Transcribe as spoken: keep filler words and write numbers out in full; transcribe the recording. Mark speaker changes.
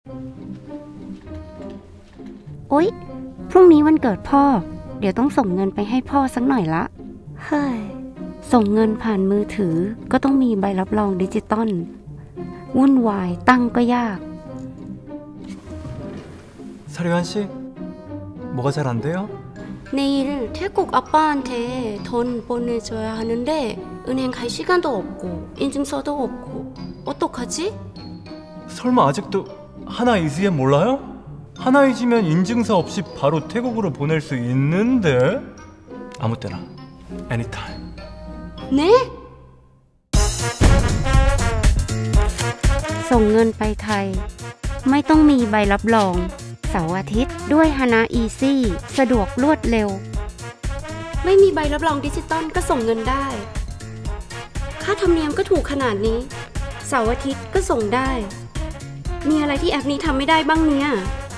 Speaker 1: โอ๊ยพรุ่งนี้วันเกิดพ่อเดี๋ยวต้องส่งเงินไปให้พ่อสักหน่อยละเฮ้ยส่งเงินผ่านมือถือก็ต้องมีใบรับรองดิจิตอลวุ่นวายตั้งก็ยาก
Speaker 2: 서류환 씨, 뭐가 잘 안 돼요?
Speaker 3: 내일 태국 아빠한테 돈 보내줘야 하는데 은행 갈 시간도 없고 인증서도 없고 어떡하지?
Speaker 2: 설마 아직도 하나이즈에 몰라요? 하나이즈면 인증서 없이 바로 태국으로 보낼 수 있는데 아무 때나, anytime.
Speaker 3: 네?
Speaker 1: ส่งเงินไปไทยไม่ต้องมีใบรับรองเสาร์อาทิตย์ด้วย Hana Easy สะดวกรวดเร็ว
Speaker 3: ไม่มีใบรับรองดิจิตอลก็ส่งเงินได้ค่าธรรมเนียมก็ถูกขนาดนี้เสาร์อาทิตย์ก็ส่งได้มีอะไรที่แอปนี้ทำไม่ได้บ้างเนี่ย